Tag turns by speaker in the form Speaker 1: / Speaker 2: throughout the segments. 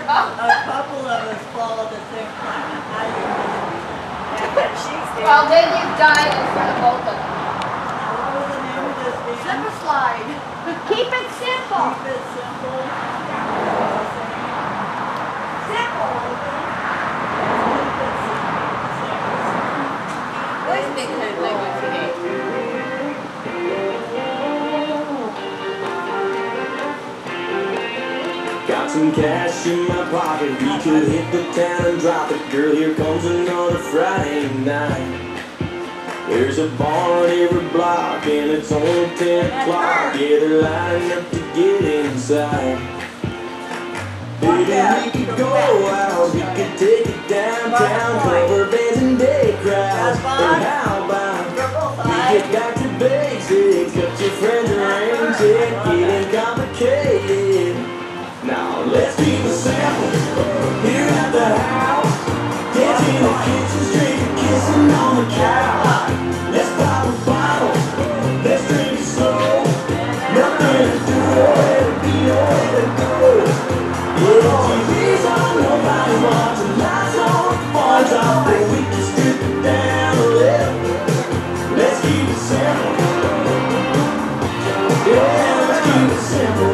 Speaker 1: couple of us fall at the same time. How you
Speaker 2: Well, then you died in front of both of them.
Speaker 1: What was the name of this band?
Speaker 3: Slip slide.
Speaker 2: Keep it simple.
Speaker 1: Keep it simple.
Speaker 3: Simple.
Speaker 2: Where's Big Head Lego today?
Speaker 4: Got some cash in my pocket, we could hit the town and drop it. Girl, here comes another Friday night. There's a bar on every block and it's only 10 o'clock. Yeah, they're lining up to get inside. Baby, we could go out, we could take it downtown, cover bands and day crowds. And how about we get back to basics, cut your friends around, yeah, getting complicated. Now let's keep it simple, here at the house. Dancing in the kitchen, straight to kissing on the couch. Let's pop a bottle, let's drink it slow. Nothing to do, let it be, let it go. Yeah, TV's on, nobody watching, lights on, phones off, but we can strip it down a little. Let's keep it simple. Yeah, let's keep it simple.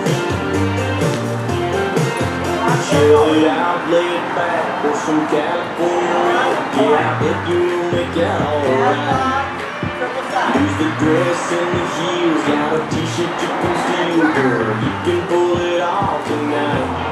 Speaker 4: Chill it out, lay it back, pour some California rock. Yeah, I bet you will make it alright. Use the dress and the heels, got a t-shirt you can steal, girl. You can pull it off tonight.